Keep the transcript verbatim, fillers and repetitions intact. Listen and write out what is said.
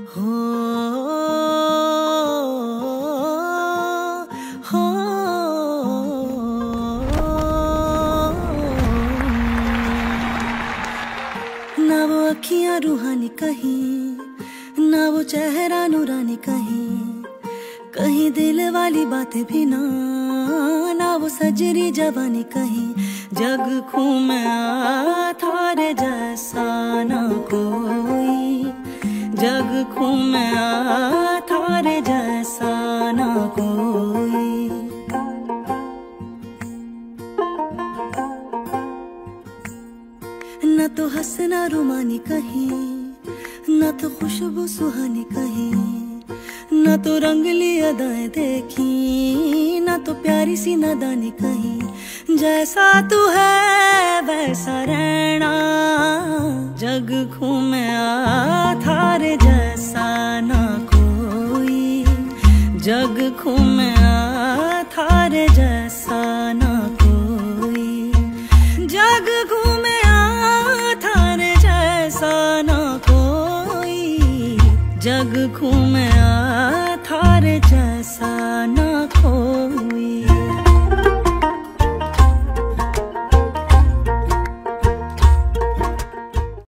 हो हो ना वो अखियां रूहानी कहीं, ना वो चेहरा नूरानी कहीं, कहीं दिल वाली बातें भी ना, ना वो सजरी जवानी कहीं। जग खूं में आ थारे जैसा ना कोई, जग खूं में आ थारे जैसा ना कोई। न तो हंसना रुमानी कहीं, न तो खुशबू सुहानी कहीं, न तो रंगली अदाएं देखी, न तो प्यारी सी नादानी कहीं। जैसा तू है वैसा रहना, जग खूं में आ थारे जैसा ना कोई, जग खूं में आ थारे जैसा ना कोई, जग खूं में आ थारे जैसा ना कोई, जग खूं में आ